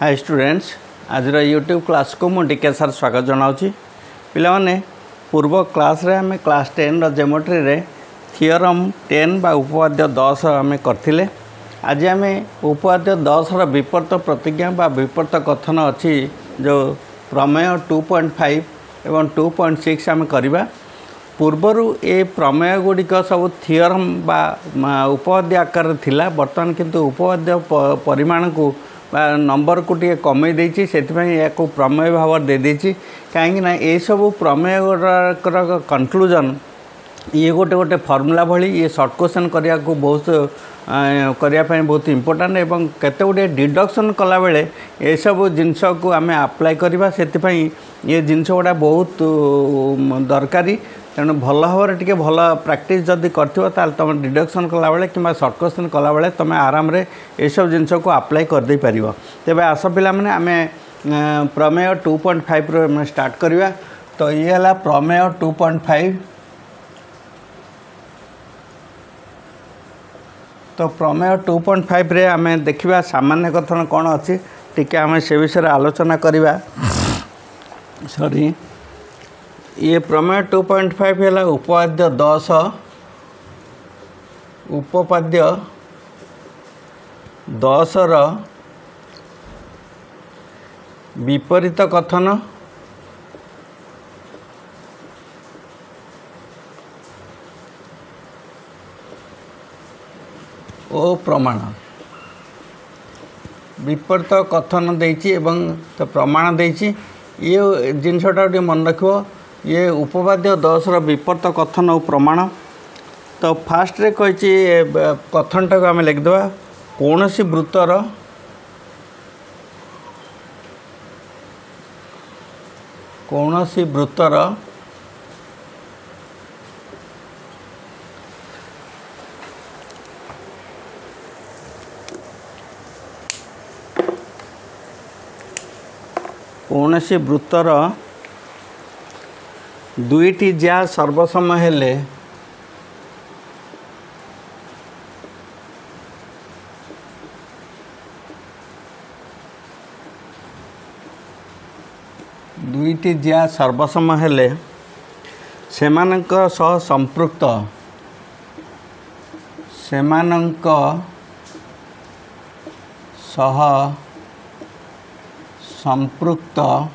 हाय students आज YouTube class को मुझे टीके सर स्वागत जनाऊँगी पिलाने पूर्व क्लास रे हमें क्लास 10 ज्योमेट्री रे थियोरम 10 बा उपपाद्य 10 आम करथिले। आज आम उपपाद्य 10 विपर्त प्रतिज्ञा बा विपर्त कथन अच्छी जो प्रमेय 2.5 एवं 2.6 आम करवा पूर्वर ए प्रमेय गुड़िक सब थियोरम बा उपपाद्य आकार थिला बर्तमान किंतु उपपाद्य परिमाण को नंबर को टे कमे देछि सेतिपई याको प्रमेय भाव दे देछि कहीं ना ये सब प्रमेय कंक्लूजन ये गोटे गोटे फॉर्मूला भली ये शॉर्ट क्वेश्चन करिया को बहुत करिया पई बहुत इंपोर्टेंट एवं केते गोटे डिडक्शन कला बेले ये सब जिनस को आम अप्लाई करबा सेतिपई ये जिनस गोटा बहुत दरकारी तेणु भल भाव टे भल प्राक्टिस जदि कर तुम डिडक्शन कला बेले कि शॉर्ट क्वेश्चन कला बेले तुम आराम रे ये सब जिनस को अप्लाई कर दे पारिबो। तेबे आस पिला माने आमे प्रमेय 2.5 रो स्टार्ट करवा। तो ये हला प्रमेय 2.5। तो प्रमेय 2.5 रे आमे देखिबा सामान्य कथन कोन अछि टिके आमे से विषय आलोचना करवा। सॉरी ये प्रमेय 2.5 है उपपाद्य 10 उपपाद्य 10 विपरीत कथन ओ प्रमाण विपरीत कथन देछि एवं तो प्रमाण देछि ये जिनसटा मन रखियो ये उपपाद्य 10 विपरीत कथन और प्रमाण। तो फास्ट रे कही कथन टाक आम लिखिदेवा कौनसी वृत्तर कौनसी वृत्तर दुईटी ज्या सर्वसम हेले दुईटी ज्या सर्वसम हेले सेमानक सह संपृक्त सेमानक सह संपृक्त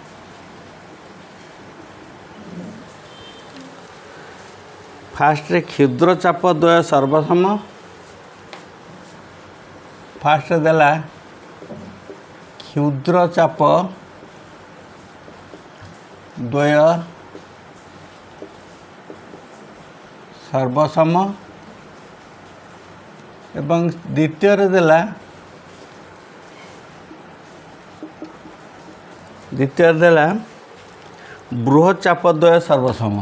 फास्ट रे क्षुद्र चाप द्वय सर्वसम फास्ट देला क्षुद्र चाप द्वय सर्वसम एवं द्वितीय रे देला बृहत चाप द्वय सर्वसम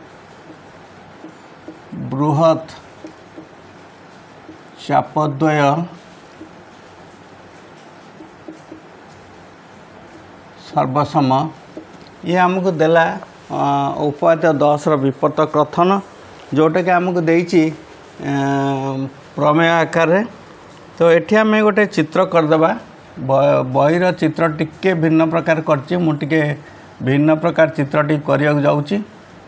बृहत चापद्वय सर्वसम ये आमको देला उपपाद्य 10 विपरीत कथन जोटा कि आमको देइछि प्रमेय आकार रे। तो एठी आम गोटे चित्र करदेबा बहीर चित्र टिके भिन्न प्रकार करछि मु टिके भिन्न प्रकार चित्र टी करिया जाउछि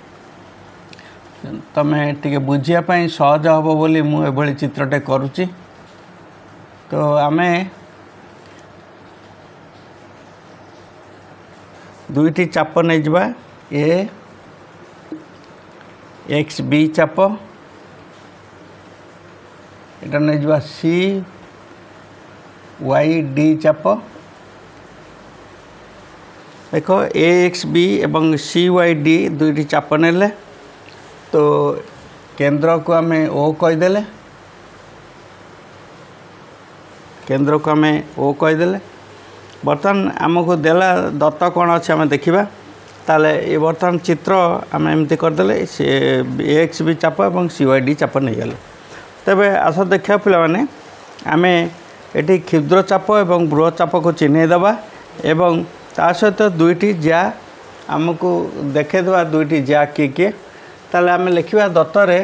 तमें टिके बुझिया पई सहज हबो बोली मु एभली चित्रटे करूची। तो आमे दुईटी चाप नहीं जबा ए एक्स बी चाप एटा नहीं जबा सी वाई डी चाप देखो ए एक्स बी एवं सी वाई डी दुईटी चाप नेले। तो केंद्र को आम ओ कहीदेले केंद्र को आम ओ कहीदेले बर्तमान आमको देला दत्त कौन अच्छे आम देखा ताले ये बर्तमान चित्र आम एमती करदे सी एक्स बी चाप और सी वाई डी चाप नहीं गले। तेबे आस देखा पिला माने आम ये क्षुद्र चाप और बृहत चाप को चिन्हदेवा एवं ता सहित दुईटी ज्या आमको देखेदेवा दुईटी ज्या किए किए ताले आम लिखा दत्तरे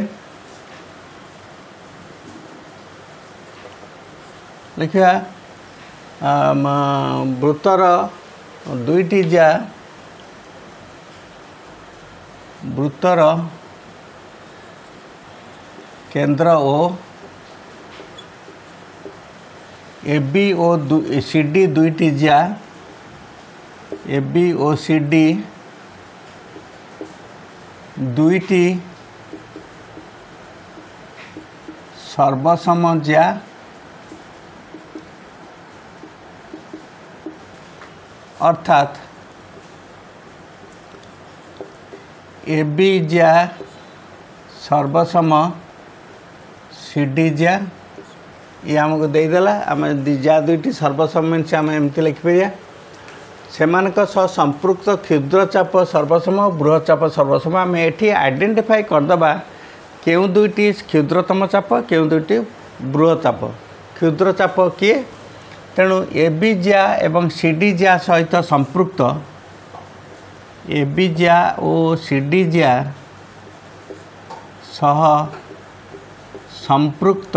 लिखा वृत्तर दुईटी ज्या वृत्तर केंद्र ओ AB ओ CD दुईटी ज्या AB ओ CD दुईटी सर्वसम ज्या अर्थात AB ज्या सर्वसम CD ज्या ये आमको देदेला आम ज्या दुईटी सर्वसम मीन्स आम एमती लिखिपर सेमानक सह संपृक्त क्षुद्र चाप सर्वसम और बृहत चाप सर्वसम आम एठी आइडेंटिफाई करदबा केउ दुईटी क्षुद्रतम चाप केउ दुईटी बृहत चाप क्षुद्र चाप किए तेणु AB ज्या एवं CD ज्या सहित संपृक्त AB ज्या और CD ज्या सह संपृक्त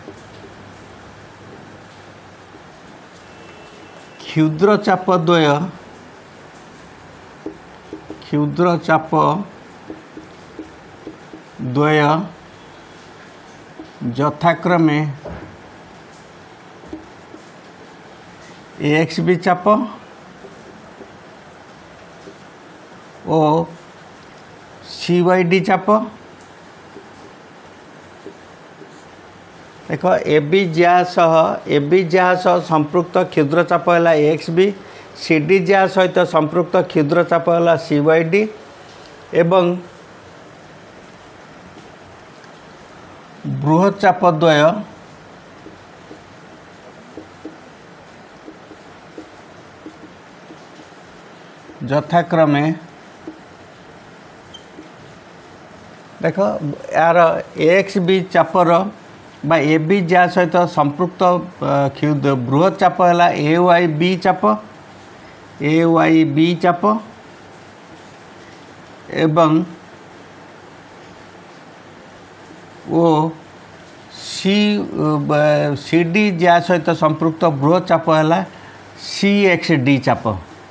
क्षुद्र चाप द्वय यथाक्रमे AXB चाप और CYD चाप देख AB ज्या सह संपृक्त क्षुद्र चाप है AXB CD ज्या सहित संपृक्त क्षुद्र चाप है CYD एवं बृहत चाप द्वय यथाक्रमे देख यार AXB चापर बा AB ज्या सहित संपृक्त बृहत चाप है AYB चाप एवं वो CD ज्या सहित संपृक्त बृहत चाप है CXD चाप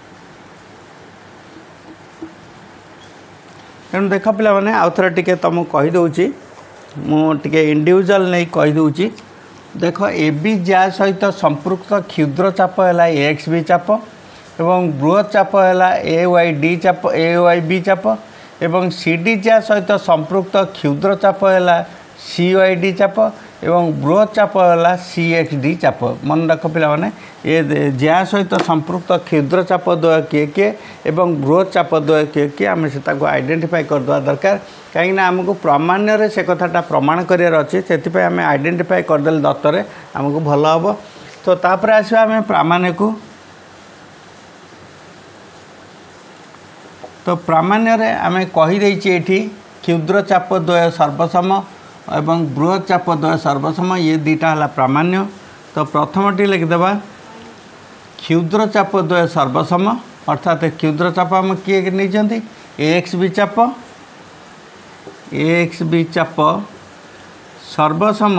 तेणु देख पिला माने आउ थोड़ा टिके तुमको कहीदे मुझे इंडिविजुअल नहीं कहीदे देख AB ज्या सहित संपृक्त क्षुद्र चाप है AXB चाप एवं बृहत चाप है AYB चाप एवं CD ज्या सहित संपृक्त क्षुद्र चाप है CYD चाप एवं बृहत चाप है CXD चाप मन रख पे ये ज्या सहित संपृक्त क्षुद्र चाप द्वय किए किए एवं बृहत चाप द्वय किए किए आम से आइडेंटिफाई करदेवा दरकार कहीं आमको प्रामाण्य से कथाटा प्रमाण करार अच्छे से आम आइडेंटिफाई करदे दत्तर आमको भल हम तो तापर आसवा आम प्रामाण्य को तो प्रामाण्य आम कहीदे क्षुद्र चाप द्वय सर्वसम एवं बृहत चाप द्वय सर्वसम ये दुईटा है प्रामाण्य तो प्रथमटी लिखिदेवा क्षुद्र चाप द्वय सर्वसम अर्थात क्षुद्र चाप आम किए नहीं AXB चाप सर्वसम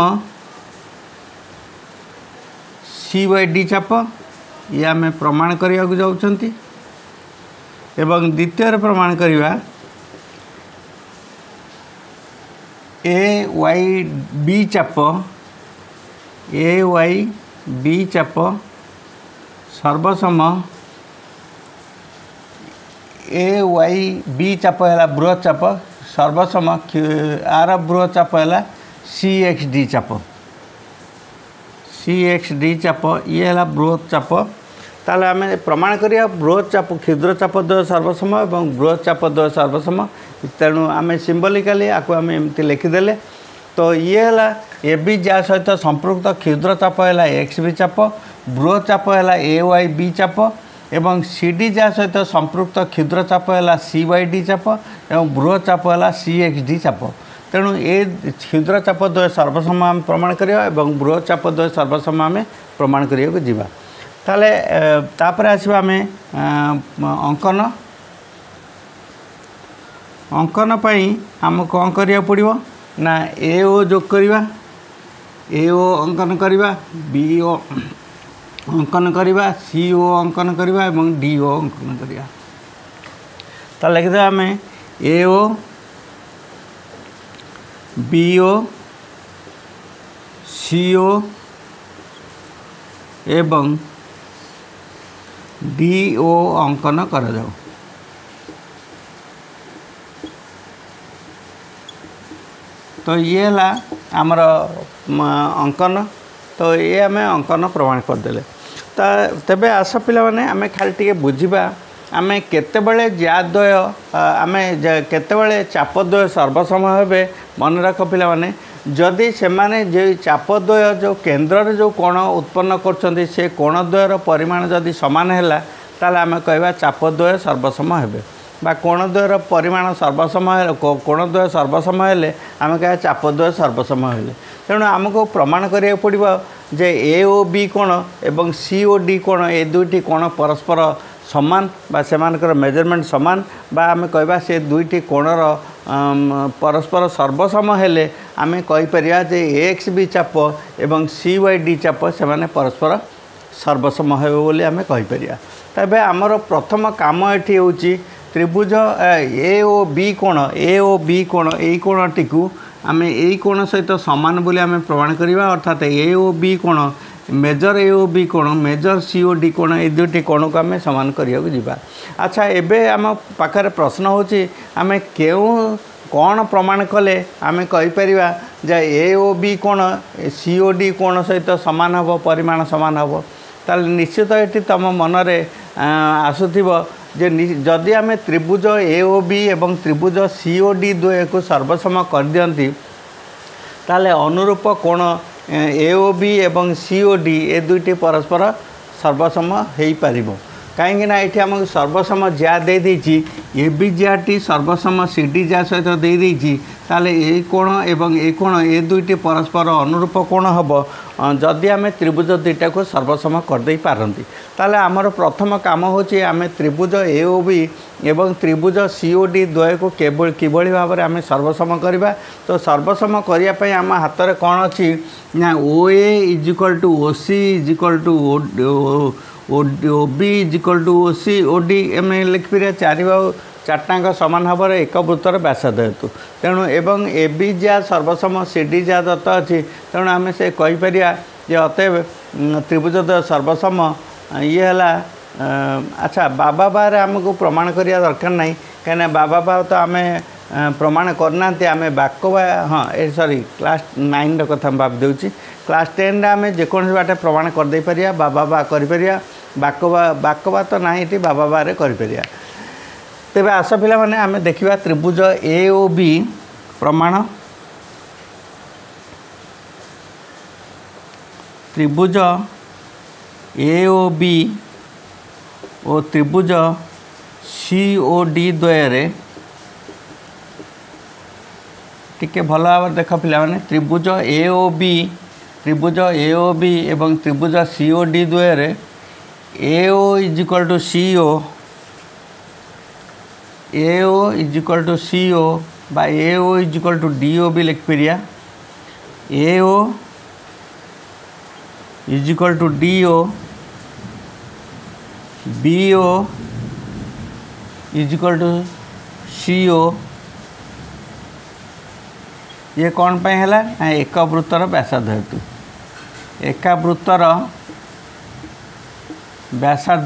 CYD चाप ये आम प्रमाण करने को जाउछंती एवं द्वितीय प्रमाण करवा AYB चाप सर्वसम AYB चाप है बृहत चाप सर्वसम आर बृहत चाप है CXD चाप ये है बृहत चाप ताले आम प्रमाण करिया बृहत चाप क्षुद्र चाप द्वय सर्वसम और बृहत चाप द्वय सर्वसम तेणु आम सिम्बलिकाली आपको आम एमती लिखिदेले तो ये है AB ज्या सहित संपृक्त क्षुद्र चाप है AXB चाप बृहत चाप है AYB चाप एवं CD ज्या सहित संपृक्त क्षुद्र चाप है CYD चाप एवं बृहत चाप है CXD चाप तेणु ये क्षुद्र चाप द्वय सर्वसम आम प्रमाण करिया एवं बृहत चाप द्वय सर्वसम आम प्रमाण करिया जीवा ताले तापर आसवा आम अंकन पाई आम कौन करिया पड़िबो ना AO जोग करवा AO अंकन करवा BO अंकन करवा CO अंकन करवा एवं DO अंकन करवा तो लिखिदे आम AO BO CO एवं DO अंकन कर जाओ। तो ये है आमर अंकन तो ये आम अंकन प्रमाण करदे तेबे आस पिला माने आम खाली टे बुझा आम केतेबेले ज्याद्वय आम केतेबेले चापद्वय सर्वसम हे मन रख पिला माने जदि से माने जो चापद्वय जो केन्द्र रे जो कोण उत्पन्न कर से कोणद्वयर परिमाण जदि सामान है ताले आम कहवा चापद्वय सर्वसम हे बा कोणद्वयर परिमाण सर्वसम कोणद्वय सर्वसम हेले आम कह चापद्वय सर्वसम हेले तेणु आमको प्रमाण करिया पड़िबो जे AOB कोण एवं COD कोण ए दुईटी कोण परस्पर समान बा सेमानकर मेजरमेंट समान बा आम कहवा से दुईटी कोणर परस्पर सर्वसम हेले आम कहि परिया जे AXB चाप एवं CYD चाप से माने परस्पर सर्वसम हेबे बोली आम कहि परिया। तबे आमर प्रथम काम एठी होची त्रिभुज AOB कोण एई कोणटी को आम एई कोण सहित समान बोली आम प्रमाण करवा अर्थात AOB कोण मेजर AOB कोण मेजर COD कोण ए दुईटी कोण को आम समान करिया जिबा। अच्छा एबे आम पाखरे प्रश्न होची आम केउ कौन प्रमाण कले आम कहि परिवा जे AOB कोण COD कोण सहित समान हबो परिमाण समान हबो ताल निश्चित एटी तम मनरे आसुथिबो जे जदि आम त्रिभुज AOB एवं त्रिभुज COD द्वय को सर्वसम कर दियंती ताले अनुरूप कोण AOB एवं COD ए दुईटी परस्पर सर्वसम हो पारिबो कहीं ये आम सर्वसम ज्या दे AB ज्याटी सर्वसम CD ज्या सहित दे देछि ताले ए कोण एवं ए कोण ए दुईटी परस्पर अनुरूप कोण हम जदि आम त्रिभुज दुईटा को सर्वसम करदे पारती ताले आमर प्रथम काम होची आम त्रिभुज AOB एवं त्रिभुज COD द्वय को केवल किभली भाव में आम सर्वसम करवा। तो सर्वसम करने आम हाथ में कौन अच्छी ना OA is equal to OC is equal to OB is equal to OC OD एम लिखिपर चारि बाहु चारटाक समान भाव में एक वृत्तर व्यासार्ध हेतु तेणु एवं AB ज्या सर्वसम CD ज्या दत्त अच्छी तेणु आम से कहीपर जे अतएव त्रिभुज सर्वसम ये है। अच्छा बाबा बारे आमको प्रमाण करिया दरकार नहीं कहीं बाबा बा तो आम प्रमाण करना आम बाकबा हाँ सॉरी क्लास 9 कथा भाव दूसरी क्लास 10 आम जेकोसी बाटे प्रमाण करदे पारिया बाबा बा करिया बाकबा तो ना ये बाबा बारे करिया। तेबे आस पिला माने आम देखिबा त्रिभुज AOB प्रमाण त्रिभुज AOB और त्रिभुज COD द्वय टिके भल भाव देख पे त्रिभुज AOB एवं त्रिभुज COD द्वय AO is equal to CO AO is equal to CO बा AO इजिकल टू DO भी लिख परिया AO is equal to DO BO is equal to CO ये कौन पे है एक वृत्तर व्यासार्ध हेतु एक वृत्तर व्यासार्ध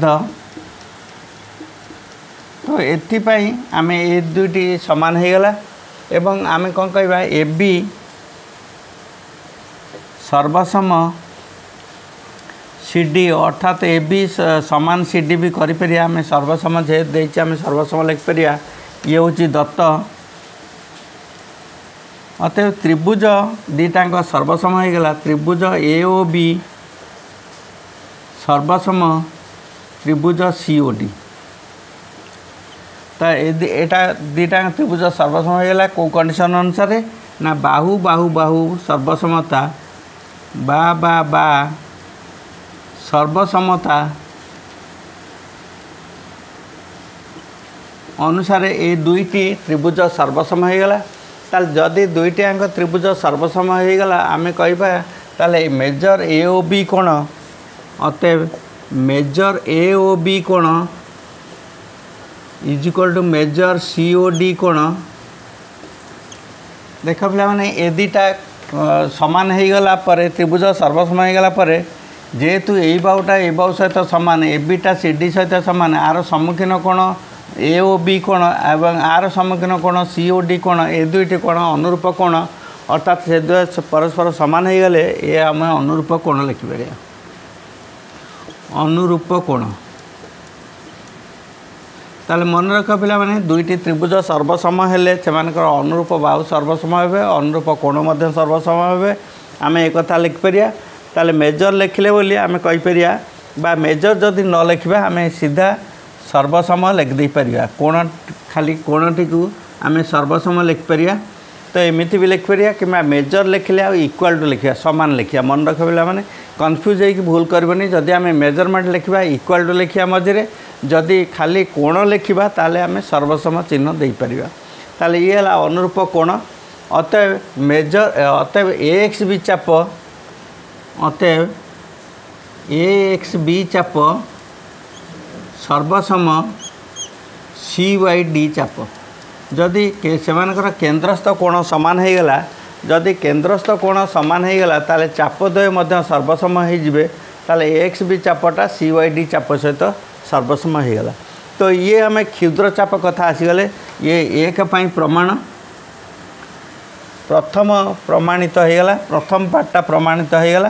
तो एथिपाई आम ए दुईटी समान हो गला एवं आम कौन कहवा AB सर्वसम CD अर्थात AB समान CD भी करिपरिया आम सर्वसम जेहेतु देछि आम सर्वसम लिखिपर ये हूँ दत्त अतएव त्रिभुज दीटाक सर्वसम हो गला त्रिभुज AOB सर्वसम त्रिभुज COD तो एटा दीटा त्रिभुज सर्वसम हो गला को कंडीशन अनुसार ना बाहु बाहु बाहु सर्वसमता बा सर्वसमता अनुसार ए दुईटी त्रिभुज सर्वसम हो गला ताल जदि दुईटी आंक त्रिभुज सर्वसम हो गला आमे कहबा ताले मेजर AOB कोण अतएव मेजर ए ओ बी कोण is equal to major C O D कोण। देख पिला माने ए दुटा समान हो गला पर त्रिभुज सर्वसम हो गला पर जेहेतु यही बाहुटा ए बाहु सहित सामान ए बीटा सी डी सहित सामान आर सम्मुखीन कोण ए ओ बी कोण एवं आर सम्मुखीन कोण सी ओ डी कोण ए दुईटी कोण अनुरूप कोण अर्थात से दुई परस्पर सामान हो गले ये आम अनुरूप कोण लिखिपर अनुरूप कोण। ताले मन रख पिला माने दुईटी त्रिभुज सर्वसम हेले सेमानकर अनुरूप बाहु सर्वसम हेबे अनुरूप कोण मध्ये सर्वसम हेबे आम एक कथा लिखिपर। ताले मेजर लिखिले बोली आम कहीपर बा मेजर जदि न लिखा आम सीधा सर्वसम लिखिदे पार कोण खाली कोणटी को आम सर्वसम लिखिपर। तो एमती भी लिखिपर कि मेजर लिखिले आ इक्वाल टू लिखा सामान लिखा मन रख पिला माने कन्फ्यूज होगी भूल करबनी। जदि आम मेजरमेंट लिखा इक्वाल टू लिखा मझे जदि खाली कोण लिखा ताले आम सर्वसम चिन्ह दे पार। ताले ये है अनुरूप कोण। अतएव मेजर अतएव ए एक्स बी चाप अतएव ए एक्स बी चाप सर्वसम सी वाई डी चाप। जदि सेमानकर केंद्रस्थ कोण समान हो गला जदि केंद्रस्थ कोण समान हो गला ताले चाप द्वय मध्य सर्वसम हो ताले एक्स बी चापटा सी वाई डी चाप सहित सर्वसम हो गला। तो ये हमें क्षुद्र चाप कथा आसीगले ये एक पाई प्रमाण प्रथम प्रमाणित हो गला प्रथम पार्टा प्रमाणित हो गला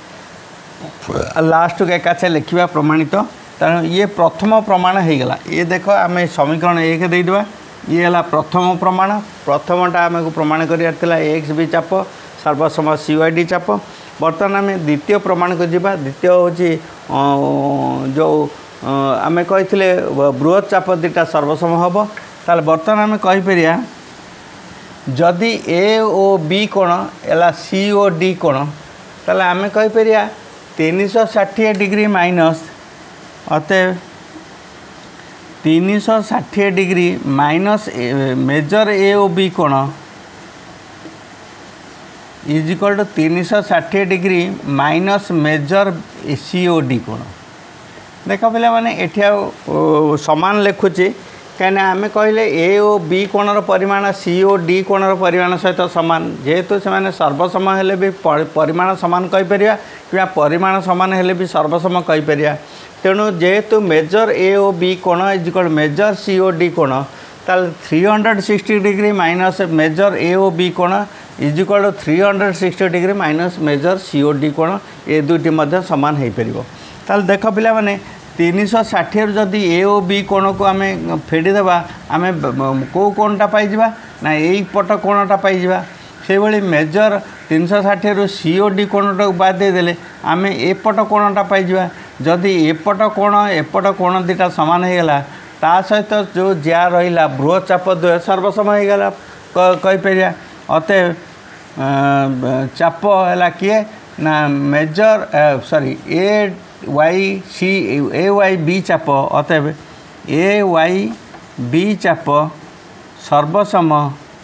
लास्ट के एकाचे लिखा प्रमाणित तेणु ये प्रथम प्रमाण हो गला। ये देख आम समीकरण एक देदेबा ये है प्रथम प्रमाण प्रथमटा आमको प्रमाण कर एक्स बी चाप सर्वसम सी वाई डी चाप। बर्तमान आम द्वितीय प्रमाण को जीवा द्वितीय हूँ जो आम कही बृहत चाप दुटा सर्वसम हम ताले बर्तमान आम कहीपर जदि ए ओ बी कोण है सी ओ डी कोण ताले आम कहीपर 360 डिग्री माइनस अतएव 360 degree minus major A O B कोण is equal to 360 degree minus major C O D कोण। देख पिला माने एठी समान लिखुची कहीं आम कहले ए ओ बी कोणर परिमाण सी ओ डी कोणर परिमाण सहित सामान जेहेतु से सर्वसम हेले भी परिमाण सामान कहीपर कि परिमाण सामान हेले भी सर्वसम कहीपर। तेणु जेहेतु मेजर ए ओ बी कोण is equal major C O D कोण ताल 360 degree minus major A O B कोण is equal 360 degree minus major C O D कोण ए दुईटी मध्य सामान हो पार। ताल देख पिला माने 360 जदि ए ओ बी कोण को आम फेड़ीदेवा आम कौ कोणटा पाइबा ना यही पट कोणटा पाइबा से भाई मेजर 360 रु सी ओ डी कोणटा बाद देदेले आम एपट कोणटा पाइबा। जदि एपट कोण दुटा सामान हो गला ता सहित जो ज्या रहा बृहत चाप द्वय सर्वसम हो गला कहीपर। अतएव चाप है किए ना major sorry A Y B चाप अतएव ए वाई बी चाप सर्वसम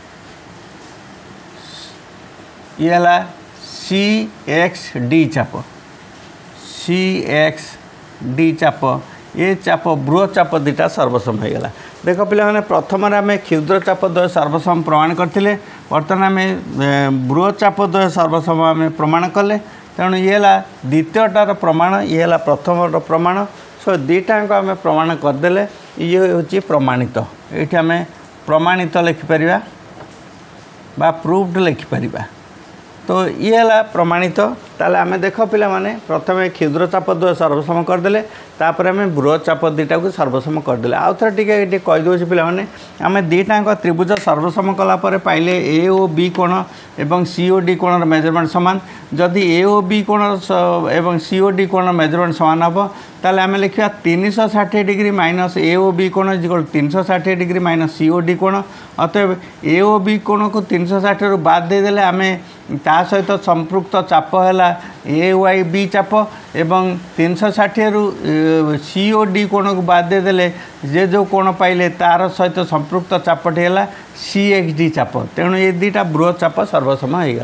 ये है सी एक्स डी चाप सी एक्स डी चाप ये चाप बृहत चाप दुटा सर्वसम हो गला। देख पे प्रथम आम क्षुद्र चाप द्वय सर्वसम प्रमाण करते बर्तमान आम बृहत चाप द्वय सर्वसम आम प्रमाण कले तेणु ये है द्वितीयटार प्रमाण ये है प्रथम प्रमाण। सो दुईटा को आम प्रमाण करदे ये हूँ प्रमाणित ये आम प्रमाणित लिखिपर बा प्रूव्ड लिखिपर। तो ये है प्रमाणित ताले आम देख पिला माने प्रथम क्षुद्र चाप द्वय सर्वसम करदे तापर आम बृहत चाप दुईटा को सर्वसम करदे। आउ थे टी कहीदे पिला माने आम दुईटा त्रिभुज सर्वसम कलापर पाइले ए ओ बी कोण एवं सी ओ डी कोणर मेजरमेंट सामान जदि ए ओ बी कोण एवं सी ओ डी कोणर मेजरमेंट सामान हम ताले आम लिखा 360 degree minus A O B कोण equal 360 degree minus C O D कोण। अतएव ए ओ बी कोण को 360 रु बाद देदेले आम ता सहित संपृक्त चाप है ए वाई बी चाप एवं 360 रु सी ओ डी कोण को बाद देदेले जे जो कोण पाइले तार सहित संपृक्त चापटी है सी एक्स डी चाप। तेणु ये दुईटा बृहत चाप सर्वसम हो गला।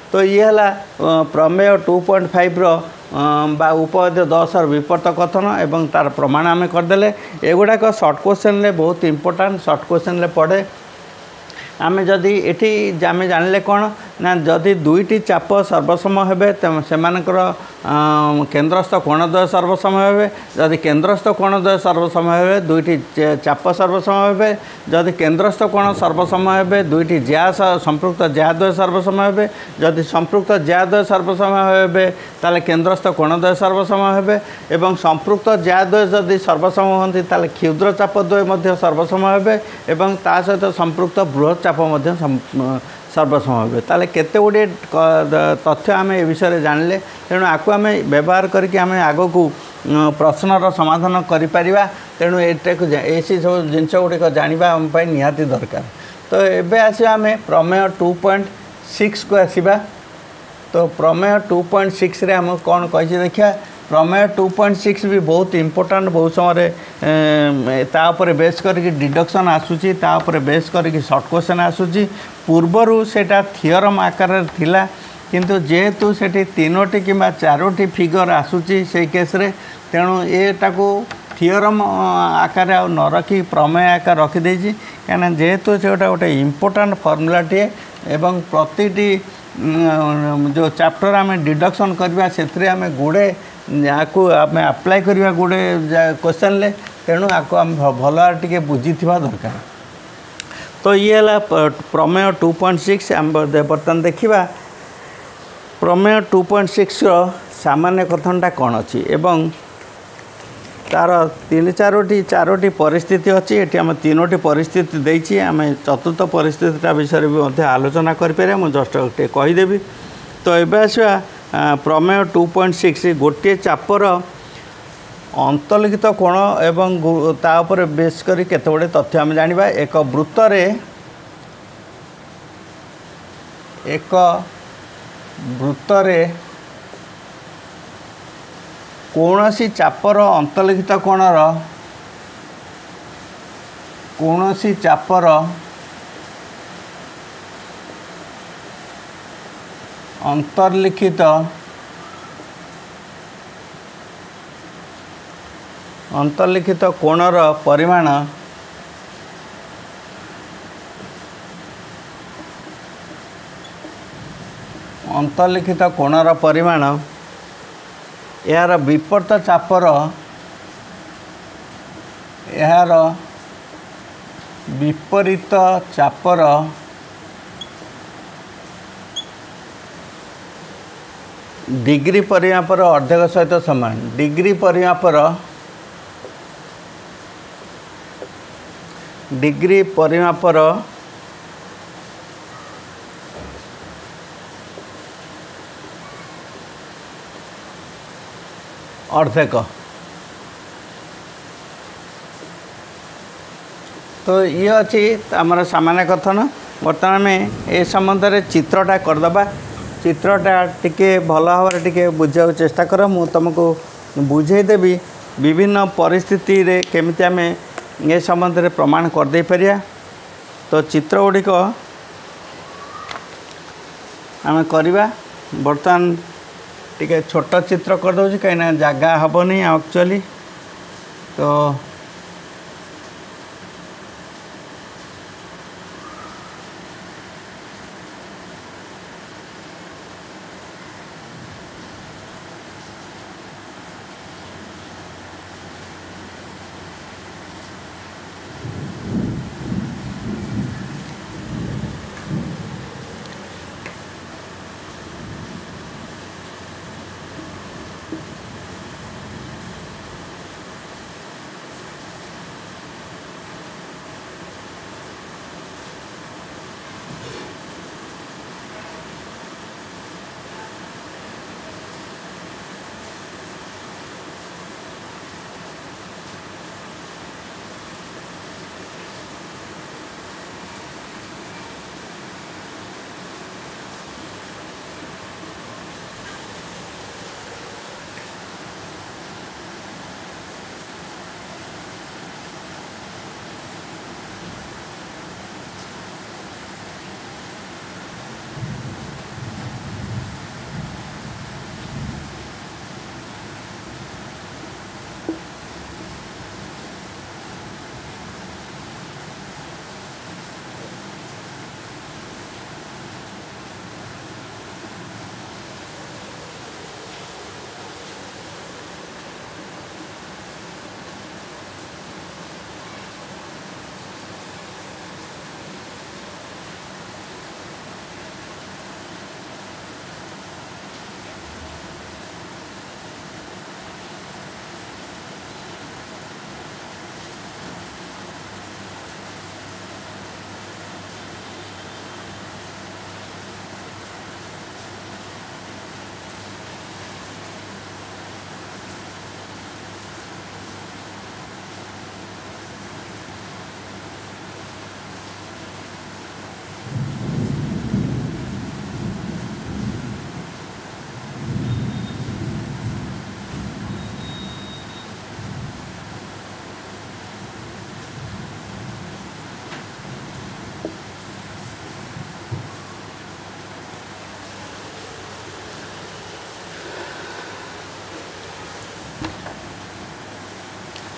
तो ये है प्रमेय 2.5 बा उपपाद्य 10 विपर्त कथन एवं तार प्रमाण आम करदे। एगुड़ाक सर्ट क्वेश्चन बहुत इंपोर्टेंट सर्ट क्वेश्चन पढ़े आम जदि ये आम जानिले कौन ना जदि दुईटी चाप सर्वसम हेबे से केन्द्रस्थ कोणद्वय सर्वसम हेबे जदि केन्द्रस्थ कोणद्वय सर्वसम हेबे दुईटी चाप सर्वसम हेबे जदि केन्द्रस्थ कोण सर्वसम हेबे दुईटी ज्या संपृक्त ज्याद्वय सर्वसम हेबे जदि संपृक्त ज्याद्वय सर्वसम हेबे ताले केन्द्रस्थ कोणद्वय सर्वसम हेबे एवं संपृक्त ज्याद्वय जदि सर्वसम होती ताले क्षुद्र चापद्वय मध्य सर्वसम हेबे एवं ता सहित संपृक्त बृहत् चाप मध्य सर्वसम हेबे ताले केते गुडे तथ्य आम ए विषय जानले तेणु आपको आम व्यवहार करके आम आग को प्रश्नर समाधान करिपरिबा तेणु ऐसी सब जिनस गुड़िक जाना निहाती दरकार। तो एबे आसिबा आम प्रमेय 2.6 को आसिबा। तो प्रमेय 2.6 रे हम कौन कही देखिए प्रमेय 2.6 भी बहुत इंपोर्टेंट बहुत समय तापर बेस करके डिडक्शन आसूची तापर बेस करके सर्ट क्वेश्चन आसूची पूर्वर सेटा थियोरम आकार थिला किंतु जेहेतु सेठी तीनोटी किंबा चारोटी फिगर आसूची से केस रे तेणु एटाको थियोरम आकार आ न रखी प्रमेय आकार रखिदे कहीं जेहेतु से गोटे इम्पोर्टाट फर्मुलाटे एवं प्रतिटी जो चैप्टर आम डिडक्शन करवा से आम गुड़े आपको आम अप्लाई करवा गुड़े क्वेश्चन ले तेणु आपको आम भल टे बुझी दरकार। तो ये है प्रमेय 2.6 आम बर्तमान देखा प्रमेय 2.6 सामान्य कथनटा कौन अच्छी एवं तार तीन चारोटी परिस्थिति अच्छी ये आम तीनोटी परिस्थिति देती आम चतुर्थ परिस्थितिटा विषय भी आलोचना करें मुझे जस्ट गोटे कहीदेवी। तो ये आसवा प्रमेय 2.6 गोटे चापर अंतर्लिखित कोण एवं तापर बेस कर केते गुडे तथ्य आम जानिबा। एक वृत्तरे कौनसी चापर अंतर्लिखित कोणर कौनसी चापर अंतर्लिखित कोणर परिमाण यार विपर्त चापर यार विपरीत चापर डिग्री परिमापर अर्धेक सहित समान डिग्री परिमापर अर्धेक। तो ये अच्छी आमर सामान्य कथन बर्तमान में ए संबंध में चित्रटा करदबा चित्रटा टिके भल भाव टिके बुझा चेष्टा कर मु तुमको बुझेदेवी विभिन्न परिस्थिति रे केमिति आम ए संबंध में प्रमाण करदे परिया। तो चित्र गुड़िक आम करवा बर्तमान टिके छोट चित्र कर दो कहीं जगह हेनी एक्चुअली। तो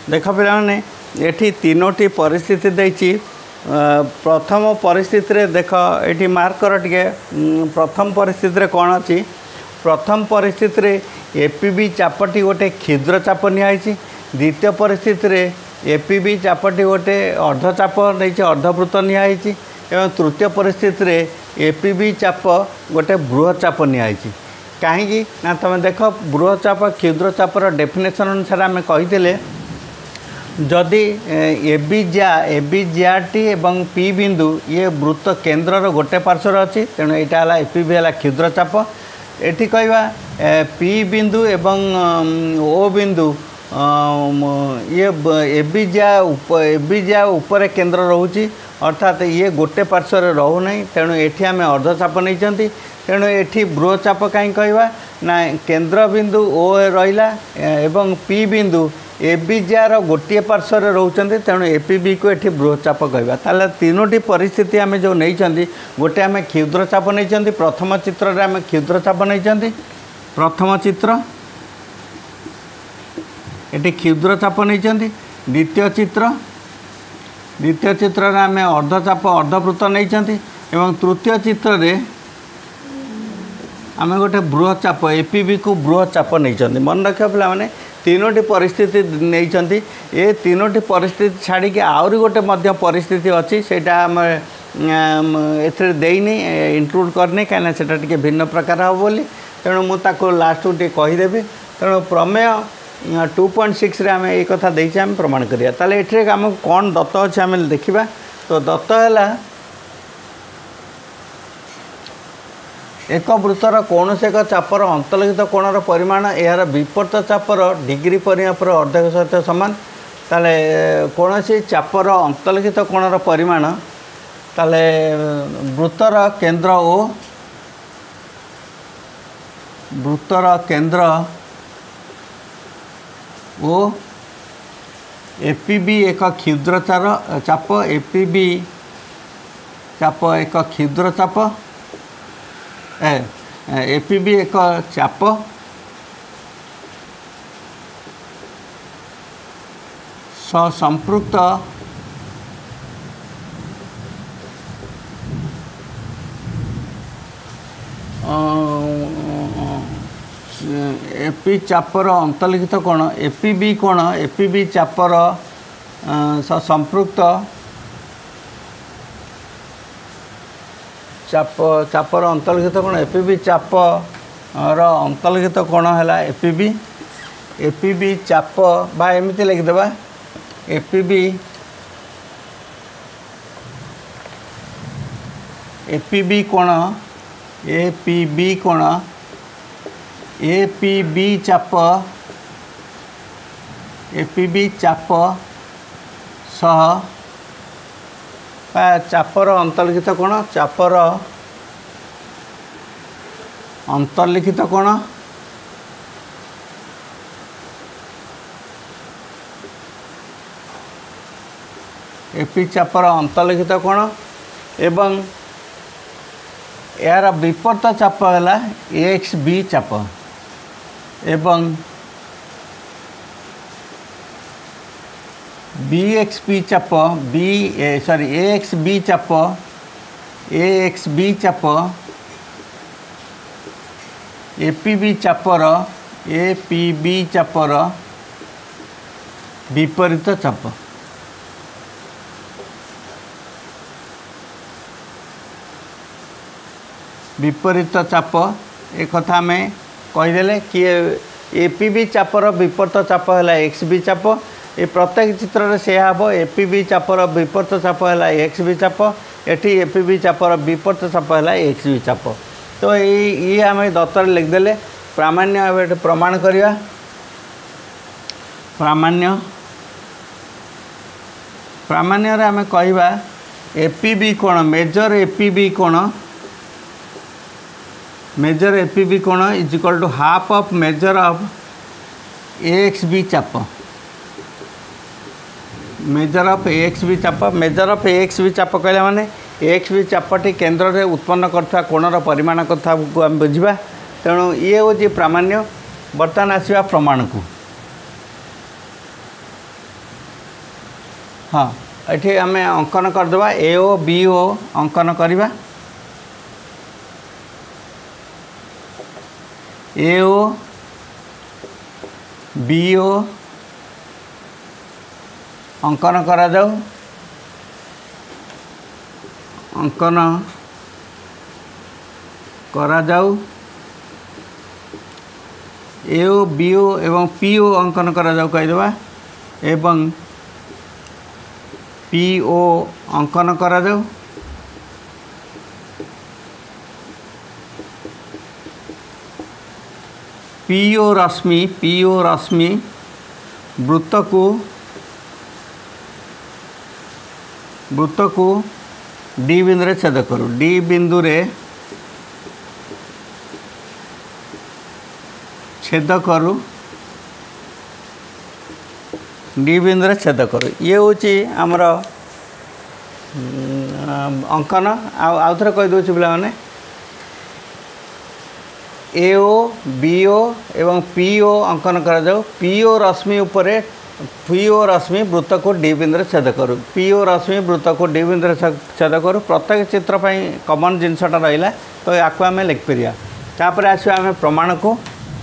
देख पे ये तीनोटी परिस्थिति देती प्रथम परिस्थिति रे देख ये मार्क कर टे प्रथम परिस्थिति कौन अच्छी प्रथम परिस्थिति रे एपीबी चापटी गोटे क्षुद्र चाप निहाई द्वितीय परिस्थिति रे एपीबी चापटी गोटे अर्धचाप नहीं अर्धवृत्त निहाई एवं तृतीय परिस्थिति रे एपीबी चाप गोटे बृहत चाप निहाई कहीं ना तुम देख बृहत चाप क्षुद्र चापर डेफिनेशन अनुसार आम कही जदि एबीजाटी एवं पी बिंदु ये वृत्त केन्द्रर गोटे पार्श्वर अच्छी तेणु यहाँ है एपीबी है क्षुद्र चाप एटी कहवा पी बिंदु एवं ओ बिंदु ये एबीजा उपर केन्द्र रोचे अर्थात ये गोटे पार्श्वर रोना तेणु ये आम अर्धचाप नहीं तेणु ये बृहचाप कहीं कहवा ना केन्द्र बिंदु ओ रहा एवं पी बिंदु एबीजार गोटे पार्श्वर रोचते तेणु एपीबी को ये बृहचाप कहवा ताले तीनोटी परिस्थिति आम जो नहीं गोटे आम क्षुद्र चाप नहीं प्रथम चित्र आम क्षुद्र चाप नहीं प्रथम चित्र ये क्षुद्र चाप नहीं द्वितीय चित्र आम अर्धचाप अर्धवृत्त नहीं एवं तृतीय चित्र रे आम गोटे बृहत चाप एपीबी को बृहत चाप नहीं मन रख पे तीनोटी परिस्थिति नहीं ये तीनोटी परिस्थिति छाड़ी आउरी गोटे मध्य परिस्थिति अच्छी सेटा आम एथरे देनी इंक्लूड करनी कहीं सेटा टिके भिन्न प्रकार हम बोली तेणु मुझे लास्ट टे कहीदेवी तेणु प्रमेय 2.6 रे आम ये कथा देखे आम प्रमाण करिया ताले एठरे आम कौन दत्त अच्छे आम देखा तो दत्त है एक वृत्तर कौन से एक चापर अंतर्लिखित कोणर परिमाण यार विपरीत चापर डिग्री परिमापर अर्धक सहित सामान ताले कौन सी चापर अंतर्लिखित कोणर परिमाण ताले वृत्तर केन्द्र ओ एपीबी एक क्षुद्र चाप एपीबी चाप एक क्षुद्र चाप एपीबी एक चाप संपृक्त एपी चापर अंतर्लिखित कोण एपीबी कोण एपीबी चापर संपृक्त चापर अंतर्लिखित कोण एपीबी चाप अंतर्लिखित कोण है एपीबी चाप बा एमती लिखिदेवा एपीबी कोण एपीबी कोण एपीबी चाप सह चापर अंतर्लिखित कोण चापर अंतर्लिखित कोण एपी चापर अंतर्लिखित कोण एवं यार विपरीत चाप है एक्सबी चाप एवं बीएक्सबी चाप एक्सबी चाप एपीबी चापर विपरीत चाप विपरीत चाप एक कथा में कहीदेले कि एपीबी चापर विपरीत चाप है एक्सबी चाप ये प्रत्येक चित्र में से हम एपीबी चापर विपरीत चाप है एक्सबी चाप एटी एपीबी चापर विपरीत चाप है एक्सबी चाप तो ये आम दत्तर लिखिदेले प्रामाण्य प्रमाण करवा प्रामाण्य आम कहवा एपीबी कोण मेजर एपीबी कोण is equal to half of major of XB चाप मेजर ऑफ एक्सबी चाप कहले माने एक्सबी चापटी केन्द्र में उत्पन्न करता कोणर परिमाण कथा को आम बुझा तेणु ये हूँ प्रामाण्य बर्तमान आसवा प्रमाण को हाँ ये आम अंकन करदे ए ओ बी ओ अंकन करवा ए ओ बी ओ अंकन करा जाऊ अंकन करा जाऊ ए ओ बी ओ एवं पी ओ अंकन करा जाऊ कहीदेवा एवं पी ओ अंकन करा जाऊ पी ओ रश्मि वृत्त को डी बिंदु रे छेद करू डी बिंदु रे छेद करू डी बिंदु रे छेद करू ये हूँ आमर अंकन आउ थे कहीदे पे ए ओ बी ओ एवं पी ओ अंकन करा जाऊ पी ओ रश्मि उपरे पी ओ रश्मि वृत्त को डी बिंदु रे छेद करू पी ओ रश्मि वृत्त को डी बिंदु रे छेद करू प्रत्येक चित्र पर कमन जिनसटा रहा तो या आम लिखिपर तापर आसवा आम प्रमाण को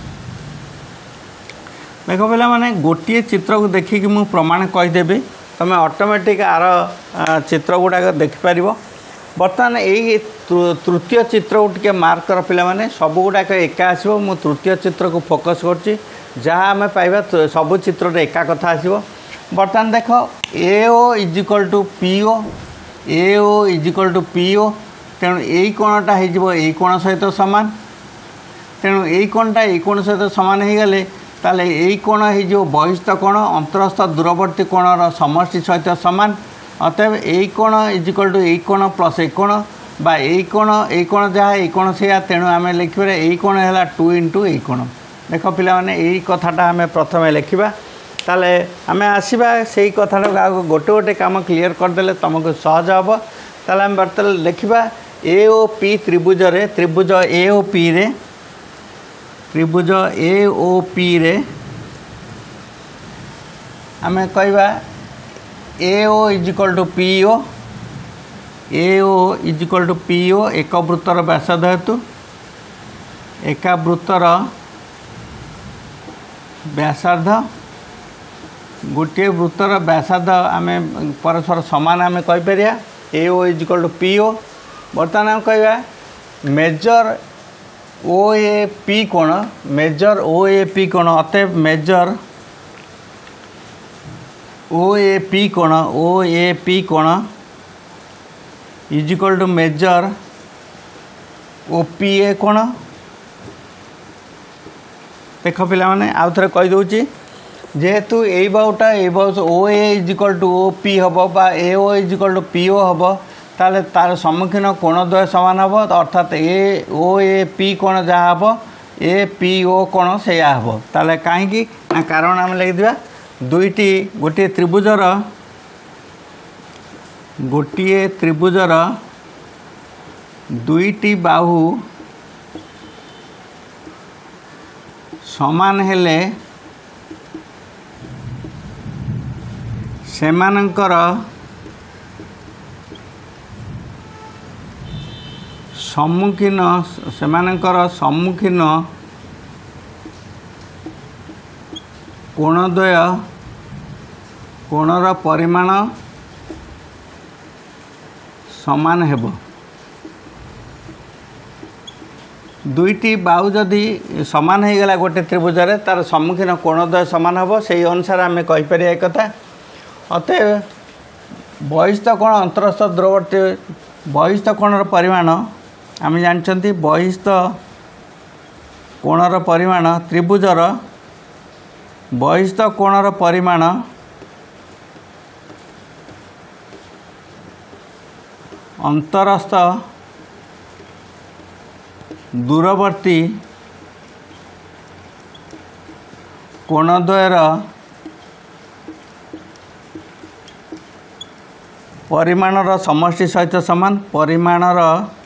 देख पे मैंने गोटे चित्र को देखिक मु प्रमाण कहीदेवी तुम ऑटोमेटिक आर चित्र गुड़ाक देखिपर बर्तमान यही तृतीय चित्र को टे मार्क कर पिला माने सब गुड़ाक एका आसो मु तृतीय चित्र को फोकस कर जहाँ आम पाइबा सबु चित्र एका कथा आसो बर्तमान देख A O is equal to P O A O is equal to P O तेणु यही कोणटा हो कोण सहित सामान तेणु यही कोणटा यही कोण सहित सामान हो गले ताले यही कोण हो बहिस्थ कोण अंतरस्थ दूरवर्ती कोणर समष्टि सहित सामान अतएव यही कोण इजिकल टू यही कोण प्लस यही कोण बा यही कोण जहाँ यही कोण से तेणु आम लिखिपर यही कोण है 2 इंटू यही कोण देख पिला माने यही कथाटा आम प्रथम लिखा ताले आम आसवा से कथाटा गोटे गोटे काम क्लीयर करदे तुमको सहज हम ताले आम बर्तमान लिखा ए ओ पी त्रिभुज रे त्रिभुज ए ओ पी रे त्रिभुज ए ओ पी रे आम कहवा A O is equal to P O A O is equal to P O एक वृत्तर व्यासार्ध हेतु एका वृत्तर व्यासार्ध गोटे वृत्तर व्यासार्ध आम परस्पर सामान आम कहीपर A O is equal to P O बर्तमान आम कहवा मेजर ओ ए पी कोण मेजर ओ ए पी कोण अतएव मेजर ओ ए पी कोण is equal to major O P A कोण देख पे आउ थे कहीदे जेहेतु यही बाहुटा O A is equal to O P हम बा A O is equal to P O हम ताले तार सम्मुखीन कोणद्वय सामान हम अर्थात ए ओ ए पी कोण जहाँ हम ए पी ओ कोण से हम ताले कहीं कारण आम लिखिदिया दुईटी गोटे त्रिभुजर दुईटी बाहु समान हेले सेमानंकर सम्मुखीन कोणद्वय कोणर परिमाण समान हेब दुईटी बाहु जदि समान हो गला गोटे त्रिभुज रे तार सम्मुखीन कोणद्वय समान हम से अनुसार आम कहीपर एक कथा अतएव बहिस्थ कोण अंतरस्थ दूरवर्ती बहिस्थ कोणर परिमाण आम जानते बहिस्थ कोणर परिमाण त्रिभुजर बहिस्थ कोणर परिमाण अंतरस्थ दूरवर्ती कोणद्वयर परिमाणर समष्टि सहित समान परिमाणर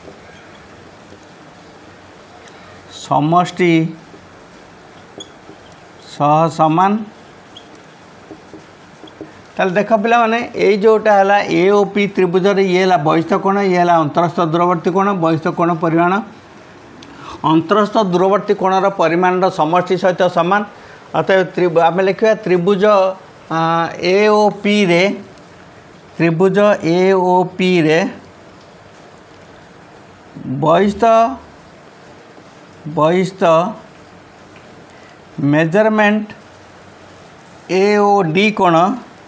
समष्टि सह समान ताले देख पिला माने ए जोटा है ए ओ पी त्रिभुज ये है बहिस्थ कोण ये है अंतरस्थ दूरवर्ती कोण बहिस्थ कोण परिमाण अंतरस्थ दूरवर्ती कोणर परिमाण समष्टि सहित सामान अतएव आम लिखा त्रिभुज ए ओ पी रे त्रिभुज ए ओ पी रे बहिस्थ मेजरमेंट ए ओ डी कोण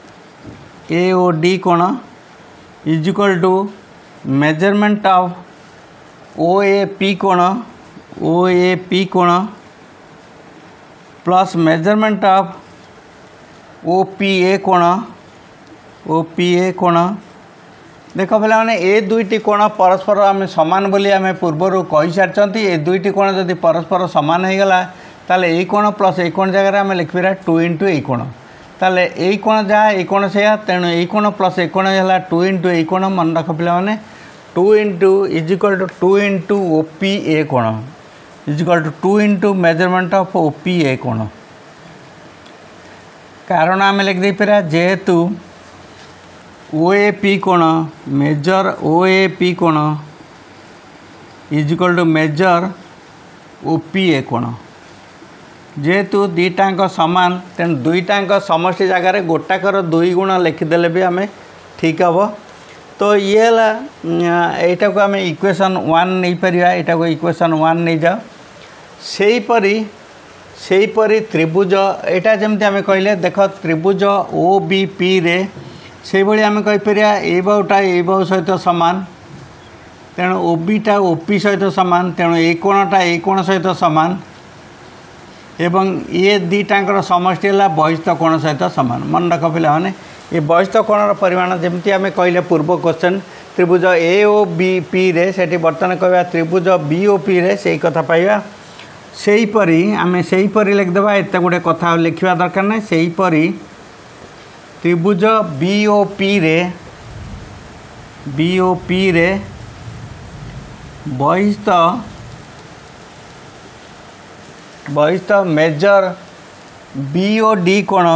is equal to measurement of O A P कोण plus measurement of O P A कोण देख पिला माने ए दुईटी कोण परस्पर आम सामान बोली आम पूर्वर कही सारी ए दुईटी कोण जदि परस्पर सामान हो गला ताले ए कोण प्लस ए कोण जगह आम लिखिरा 2 इंटू ए कोण ताले ए कोण जहाँ ए कोण से तेणु ए कोण प्लस ए कोण है 2 इंटू ए कोण मन रख पिला माने 2 into is equal to 2 into O P A कोण is equal to 2 into measurement of O P A कोण कारण आम लिख दे पारा जेहेतु ओ ए पी कोण मेजर ओ ए पी कोण is equal to major O P A कोण जेहेतु दुईटाक सामान तेणु दुईटाक समष्टि जगार गोटाकर 2 गुण लिखिदेले भी आम ठीक हम तो ये यटा को आम इक्वेशन 1 नहीं पार यहाँ को इक्वेशन 1 नहीं जाओ से परी त्रिभुज यहाँ जमी आम कहले देख त्रिभुज ओ बी पी रे से भाई आम कहीपर ए बाहुटा ए बाहु सहित सामान तेणु ओ बीटा ओ पी सहित सामान तेणु ए कोणटा ए कोण सहित सामान एवं ये दुईटाकर समष्टि है बहिस्थ कोण सहित सामान मन रख पिला माने ये बहिस्थ कोणर परिमाण जमती आम कहले पूर्व क्वेश्चन त्रिभुज ए ओ बी पी रे सेठी बर्तमान कहवा त्रिभुज बी ओ पी रे से कथा पाइबा सेहीपरी आम सेहीपरी लिखिदेवा एत गुटे कथा लिखा दरकार ना सेहीपरी त्रिभुज बी ओ पी रे बहिस्थ मेजर बी ओ डी कोण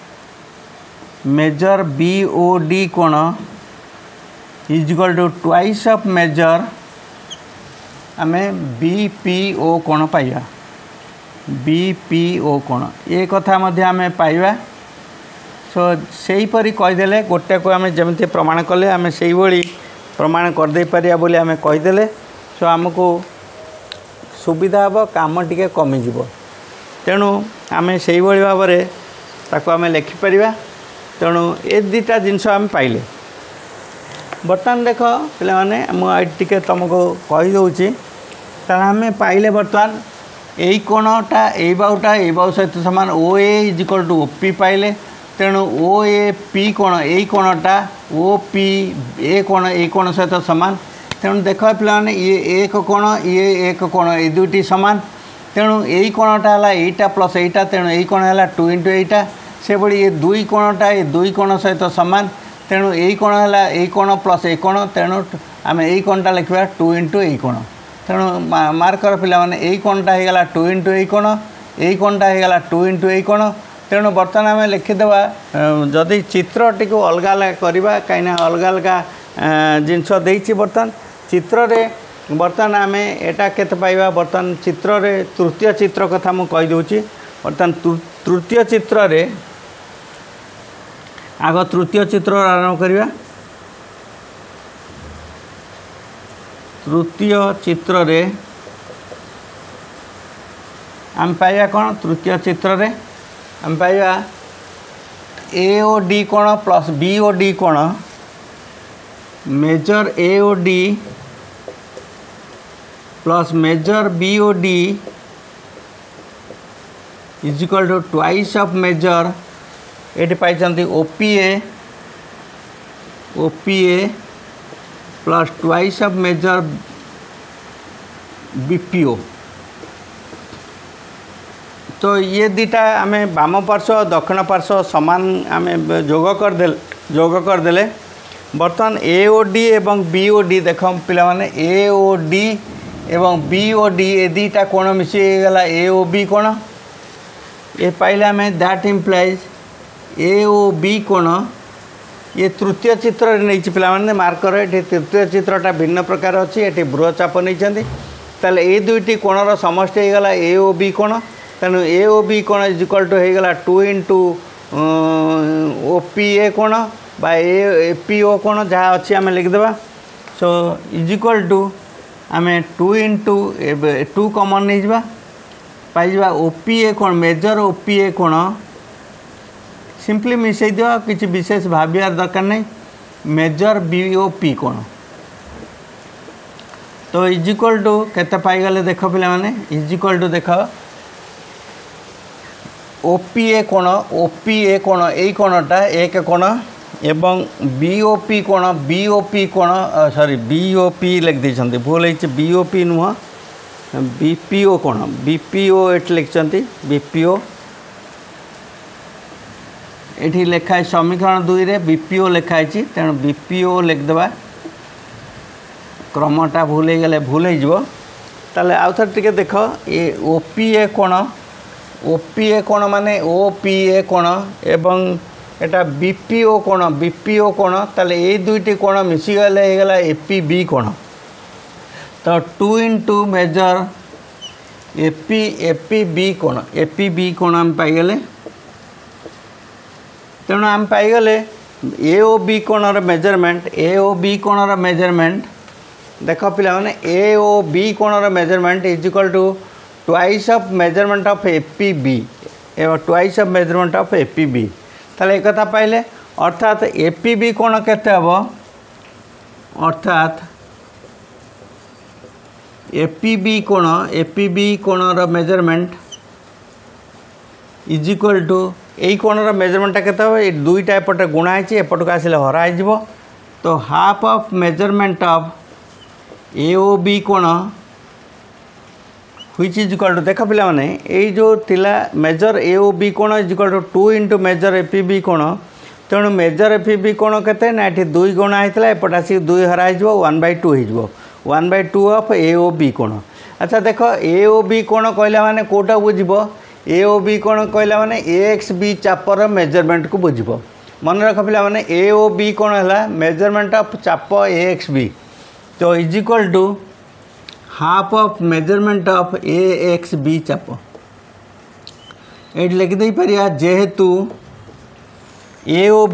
मेजर बी ओ डी कोण is equal to twice of major आम बी पी ओ कोण पाइबा बी पी ओ कोण ये कथा मध्य आम पाइबा सो सेहीपरी कहीदेले गोटे को आम जमी प्रमाण कले आम से प्रमाण करदे पारिया बोली आम कहीदेले सो आमको सुविधा हम कम टे कमिज तेणु आम से भाव में ताको आम लिखिपर तेणु ए दुटा जिनस आम पाइले बर्तमान देख पे मुझे तुमको कहीदे आम पाइले बर्तमान यही कोणटा ए बाहु सहित सामान O A is equal to O P पाइले तेणु ओ ए पी कोण यही कोणटा ओ पी ए कोण सहित सामान तेणु देख पे ये एक कोण ये एक कोण ये दुईटी सामान तेणु यही कोणटा है एटा प्लस एटा तेणु यही कोण है 2 इंटू एटा से भाई ये दुई कोणटा ये दुई कोण सहित सामान तेणु यही कोण है यही कोण प्लस ए कोण तेणु आम यही कोणटा लिखा 2 इंटू यही कोण तेणु मार्कर पे यही कोणटा होगा 2 इंटू यही कोण यही कोणटा होगा 2 इंटू यही कोण तेणु बर्तमान आम लिखिदेवा जदि चित्र टी अलग अलग करवा कहीं अलग अलग जिनस देती बर्तमान चित्र रे बर्तमान आम एटा केते पाइबा बर्तमान चित्र रे तृतीय चित्र कथा मु कहि दोची बर्तमान तृतीय चित्र रे आग तृतीय चित्र आरंभ करिवा तृतीय चित्र रे आम पाइबा कौन तृतीय चित्र रे आम पाइबा ए ओ डी कोण प्लस बी ओ डी कोण major A O D plus major B O D is equal to twice of major ये पाई O P A plus twice of major B P O तो ये दुटा आम balm पार्श्व दक्षिण पार्श्व सामान आम जोग करदे बर्तमान ए ओ डी एवं बी ओ डी देख पिला माने ए ओ डी एवं बी ओ डी ए दुटा कोण मिसी गला ए ओ बी कोण ये पाइले आम that implies A O B कोण ये तृतीय चित्र नहीं पे मार्कर ये तृतीय चित्रटा भिन्न प्रकार अच्छी ये बृहचाप नहीं ताले ए दुईटी कोणर समष्टि होगा ए ओ बी कोण तेणु ए ओ बी कोण इज इक्वल टू होगा 2 इंटू ओ पी ए कोण बा ए पी ओ कोण जहाँ अच्छी आम लिखिदेवा सो इज इक्वल टू आम 2 इंटू 2 कमन नहीं जा पाइबा ओ पी ए कोण मेजर ओ पी ए कोण सिंपली मिसई दिवा किसी विशेष भावियार दरकार नहीं मेजर बी ओ पी कोण तो इज इक्वल टू केते पाइगले देख पिला माने इज इक्वल टू देख ओपीए कोण यही कोणटा एक कोण एवं बीओपी कोण बीओपी कोण सॉरी बीओपी लिख देछंती भूल है बीओपी नुह बीपीओ कोण बीपीओ एट लिखचंती बीपीओ एठी लिखा है समीकरण 2 रे बीपीओ लिखा है तेणु बीपीओ लिखदेवा क्रमटा भूल हो गले भूल हो आउ थे टिके देख ये ओपीए कोण माने ओपीए कोण एवं एटा बीपीओ कोण ताले ये दुईटी कोण मिसीगले होगा एपीबी कोण तो 2 इंटू मेजर एपीबी कोण आम पाइगले तेणु आम पाइगले ए ओ बी कोणर मेजरमेंट देख पिला माने ए ओ बी कोणर measurement is equal to twice of measurement of APB एवं twice of measurement of APB ताले एक कथा पाइले अर्थात एपीबी कोण केते हबो अर्थात एपीबी कोणर मेजरमेंट इज इक्वल टू यही कोणर मेजरमेंटा केते हबो ये दुईटा एपटे गुणा है एपटको आसिले हरा हो तो half of measurement of AOB कोण व्हिच इज इक्वल टू देख पिला माने ये जो तिला मेजर एओबी कोण is equal to 2 into major APB कोण तेणु मेजर एपीबी कोण केते ना ये 2 गुणा होता एपट आसिक 2 हरा हो 1/2 हो 1/2 ऑफ एओबी कोण अच्छा देख एओबी कोण कहला माने कोटा बुझिबो एओबी कोण कहला माने एक्सबी चापर मेजरमेंट को बुझिबो मन रख पिला माने एओबी कोण हला मेजरमेंट ऑफ चाप एक्सबी तो is equal to half of measurement of A X B चाप ये लिखिदे पारिया जेहेतु ए ओ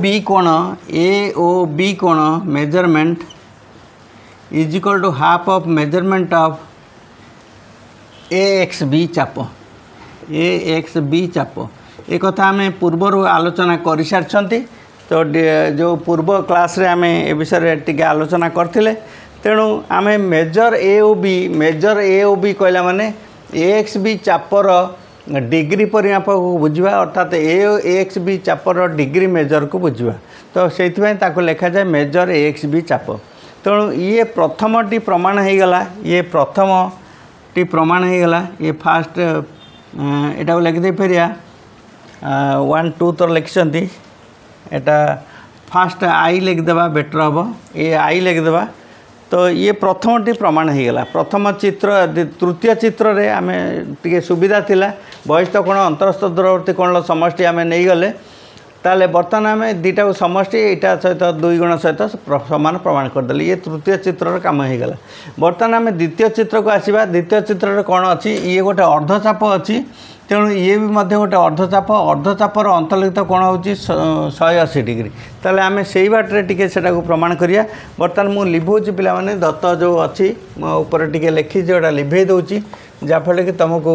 बी कोण measurement is equal to half of measurement of A X B चाप ये कथा आम पूर्वर आलोचना कर सारी तो जो पूर्व क्लास रे आम ए विषय टिके आलोचना करथिले तेणु आम मेजर ए ओ बी कहला माने एक्स बी चापर डिग्री परिमाप को बुझा अर्थात एक्स बी चापर डिग्री मेजर को बुझा तो से लिखा जाए मेजर एक्स बी चाप तेणु ये प्रथमटी प्रमाण हो गला ये प्रथमटी प्रमाण हो गला ये फास्ट एटा लिखिदे फेरिया 1 2 तो लिखिं एटा फास्ट आई लिखिदेवा बेटर हम ये आई लिखिदेवा तो ये प्रथमटी प्रमाण हो गला प्रथम चित्र तृतीय चित्र रे आम टे सुविधा थिला बहिस्थ कोण अंतरस्थ दूरवर्ती कोण समष्टि आम नहीं गले ताले बर्तमान आम दुईटा को समष्टि यहाँ सहित 2 गुण सहित समान प्रमाण करदे ये तृतीय चित्र काम हो गला बर्तमान आम द्वितीय चित्र को आसवा द्वितीय चित्र कौन अच्छी ये गोटे अर्धचाप अच्छी तेणु ये भी गोटे अर्धचापर अंतर्लिखित कोण हो 180 डिग्री ताले आम से बाटे टी से प्रमाण करिया बर्तमान मुझे लिभौची पिला माने दत्त जो अच्छी ऊपर टी लिखी जोटा लिभे दूची जहाँफल कि तुमको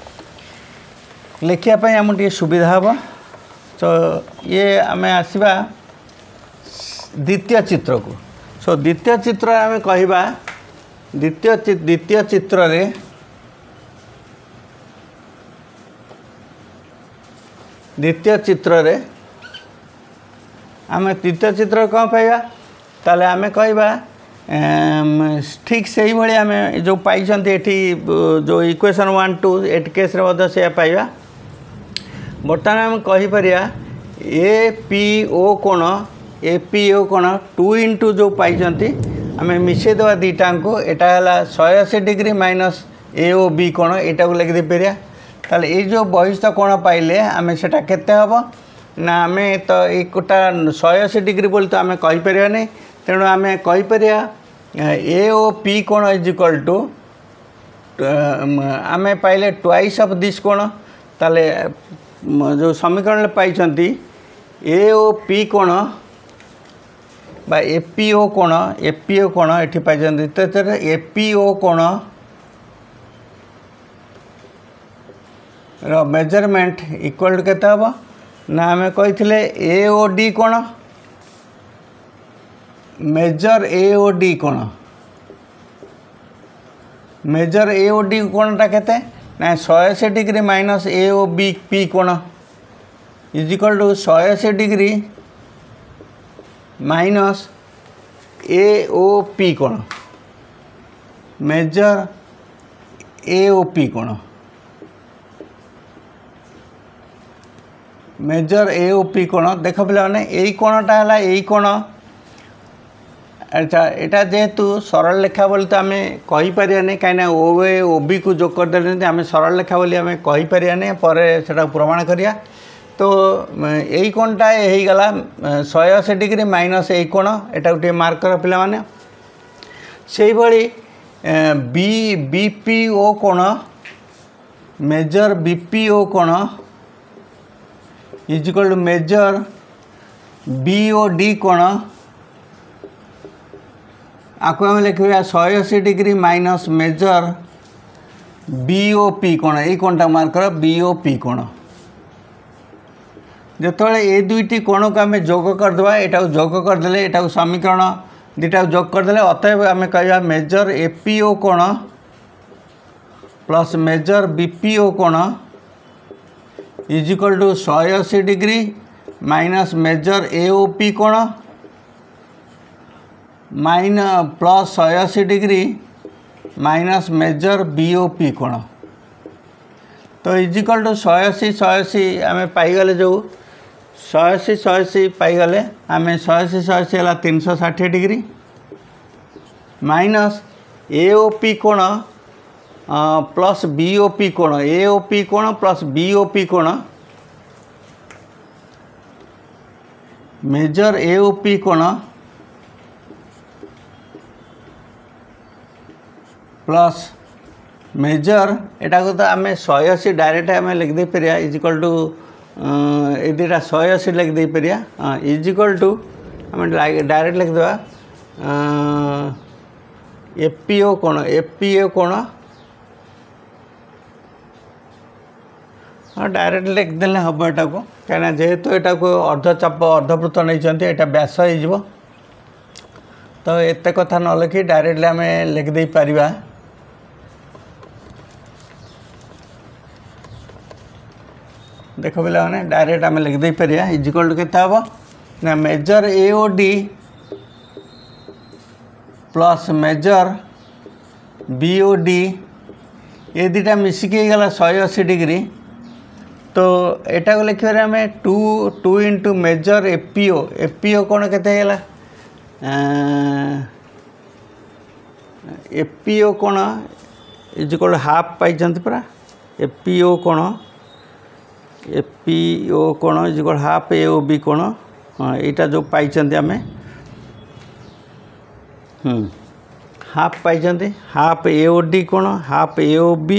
लिखापी आम टे सुविधा हम तो ये आम आसवा द्वितीय चित्र को सो द्वितीय चित्र आम कहवा द्वितीय चित्र रे द्वितीय चित्र रे आम द्वितीय चित्र कौन पाइबा ताले आम कहवा ठीक से ही भाई आम जो पाई जो इक्वेशन 1 2 एट केस से पाइबा बर्तमान आम कहीपर ए पी ओ कोण 2 इंटू जो पाई आम मिसेदेवा दुईटा को यहाँ 180 degree minus A O B कोण यहाँ को लिखिदे पारिया ताले ये जो बहिस्थ कोण पाइले आम सेटा केते हबो ना आम तो एकटा 180 डिग्री बोली तो आम कहीपर नहीं तेणु आम कहीपर ए ओ पी कोण इज इक्वल टू आम पाइले ट्वाइस ऑफ दिस कोण ताले जो समीकरण पाई ए ओ पी कोण बा एपीओ कोण ये पाई तो एपीओ कोण मेजरमेंट इक्वल टू केते हम ना आम कही ए ओ डी कोण मेजर ए ओ डी कोण मेजर ए ओ डी कोणटा केते ना 180 degree minus A O B P कोण is equal to 180 degree minus A O P कोण मेजर ए ओ पी कोण मेजर ए ओ पी कोण देख पे यही कोणटा है यही कोण। अच्छा यहाँ जेहेतु सरल लेखा बोली तो आम कहीपर नहीं कहीं ओ ए ओ बी को जोग करदे आम सरल लेखा बोली आम कहीपर नहीं पर से प्रमाण करिया तो यही कोणटा होगला 180 डिग्री माइनस यही कोण यहाँ गोटे मार्क कर पिला माने से भली बी बीपीओ कोण मेजर बीपीओ कोण is equal to measure B O D कोण आपको आम लिखा 180 डिग्री माइनस मेजर बीओपी कोण यही कोणटा मार्क कर बीओपी कोण जिते ये दुईटी कोण को आम जोग करदे यहाँ जोग करदे यहाँ समीकरण दुटा जोग करदे अतएव आम कह मेजर एपीओ कोण प्लस मेजर बीपीओ कोण is equal to 180 degree minus major AOP कोण plus 180 degree minus measure BOP कोण तो इज इक्वल टू 180 आम पाईगले जो 180 पाईगले आम 180 है 360 डिग्री माइनस एओपी कोण प्लस बीओपी कोण एओपी कोण प्लस बीओपी कोण मेजर एओपी कोण प्लस मेजर एटा को तो आम 180 डायरेक्ट आम लिखदे पारिया इज इक्वल टू ये दुटा 180 लिखदे पारिया इज इक्वल टू आम डायरेक्ट लिखदेवा एपीओ कोण हाँ डायरेक्ट लिखदे हम यहाँ को कहीं जेहेतु यहाँ को अर्धचाप अर्धवृत्त नहीं यहाँ व्यास हो तो एत कथा न लिखी डायरेक्टली आम लिखदे पारिबा देख पे डायरेक्ट आम लिखदे पारिया इज इक्वल टू केते हम ना measure A O D plus measure B O D ये दुटा मिसिकी गला 180 डिग्री तो यहाँ को लिखे आम 2 इंटू मेजर एपीओ कौन केते एपीओ कौन इज इक्वल हाफ पाई परा एपीओ कौन is equal half A O B कौन हाँ यहाँ जो पाई आम हाफ पाई हाफ एओ डी कौन हाफ एओ बी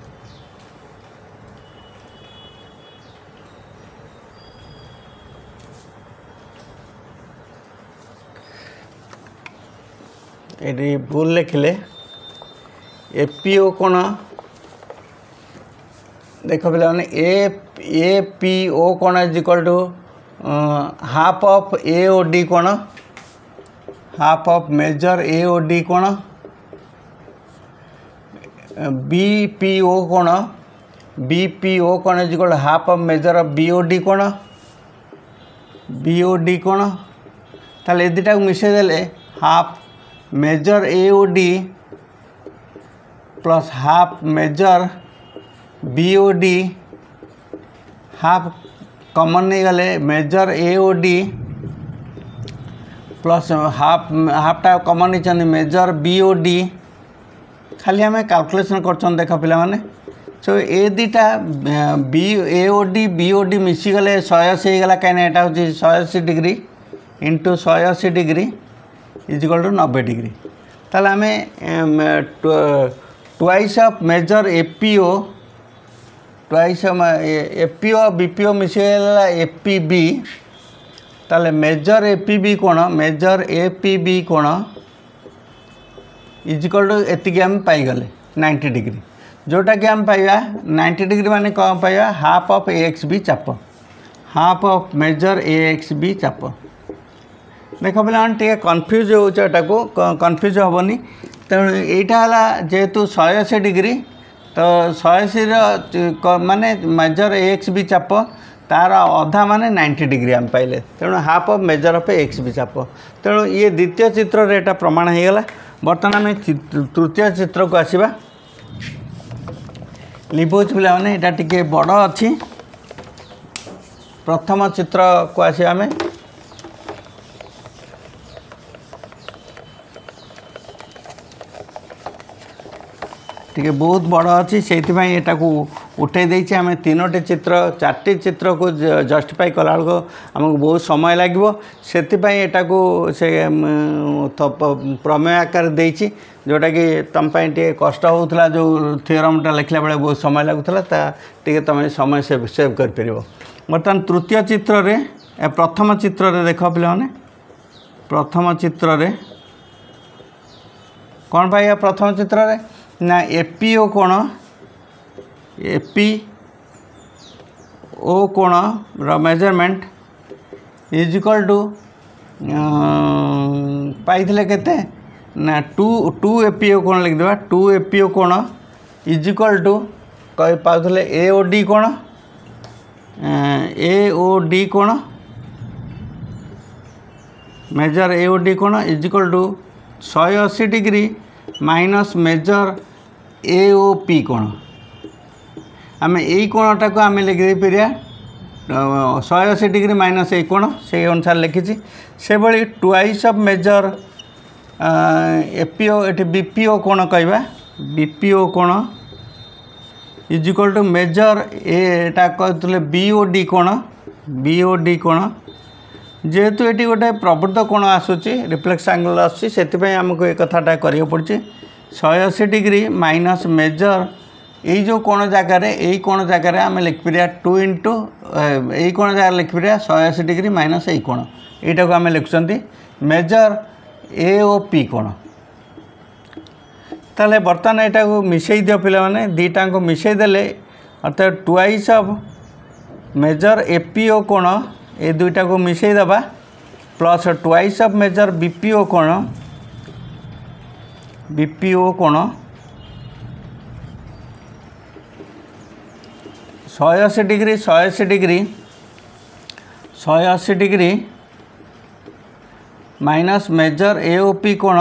ये भूल लिखले एपीओ कोण देख पे ए पी ओ कोण is equal to half of A O D कोण half of measure A O D कोण बीपीओ कोण is equal half of major of B O D कोण ताले दुटा मिसेदेले half measure A O D plus half measure B O D half common नहीं गले मेजर एओडी प्लस हाफटा कॉमन नहीं मेजर बीओडी खाली आम कैलकुलेशन कर देख पे सो ए दुटा बी A O D B O D मिसीगले 180 होगा कहीं यहाँ हूँ 180 degree into 180 degree is equal to 90 degree. ताल आम twice of measure A P O twice A P O B P O मिसीगला एपीबी ताले मेजर एपीबी कोण मेजर एपीबी कोण इज इक्वल टू एतिकी आम पाइगले 90 डिग्री जोटा कि आम पाइबा 90 डिग्री माने कौन पाइबा हाफ ऑफ एक्स बी चाप half of measure X B चाप। देख पे कन्फ्यूज होटा को कन्फ्यूज हेनी तेणु यहाँ है जेहेतु 180 डिग्री तो 180 माने मेजर एक्स बी चाप तार अधा माने 90 डिग्री आम पाइले तेणु half of major of X B चाप तेणु ये द्वितीय चित्र रे एटा प्रमाण होगला। बर्तमान आम तृतीय चित्र को आसवा लिभुज पिला माने एटा टिके बड़ अच्छी प्रथम चित्र को आसवा आम टिके बहुत बड़ अच्छी से उठे देछि आम तीनोटी चित्र चारटी चित्र को जस्टिफाई कला बेलू आमको बहुत समय लगे से से प्रमेय आकार देछि जोटा कि तुम टे कष्ट होता जो थ्योरमटा लिखला बेले बहुत समय लगुला टे तुम समय सेव कर पर। बर्तमान तृतीय चित्र रे प्रथम चित्र रे देख पे प्रथम चित्र रे कौन पाइबा प्रथम चित्र रे ना एपीओ कोण एपी ओ कोण र मेजरमेंट इज इक्वल टू पाइथिले केते ना टू एपीओ कोण लिखिदेबा 2 एपीओ कोण इज इक्वल टू कहि पाउथिले एओडी कोण एओडी कोण मेजर एओडी कोण is equal to 180 degree minus major AOP कोण आम यही कोणटा को आम लिखि पारिया 180 डिग्री माइनस ए कोण से अनुसार लिखी से भाई ट्वाइस ऑफ मेजर एपीओ ये बीपीओ कोण कहवा बीपीओ कोण इज इक्वल टू मेजर एटा कहते बीओडी कोण बीओडी कोण जेहेतु ये गोटे प्रवृत्त कोण आसूची रिफ्लेक्स एंगल आसुची आमको ये कथाटा करिया पड़ुची 180 डिग्री माइनस मेजर यही जो कोण जगार यही कोण जगार आम लिखिपर 2 इंटू यही कोण जगह लिखिपर 180 डिग्री माइनस यही कोण यहीटा को आम लिखुं मेजर एओपी कोण। ताले बर्तमान यहाँ को मिसई दियो पिला माने दीटा को मिसई देले अर्थात ट्वाइस ऑफ मेजर एपीओ कोण ये दुईटा को मिसई दबा plus twice of major BPO कोण बीपीओ कोण 180 degree 180 degree 180 degree minus major AOP कोण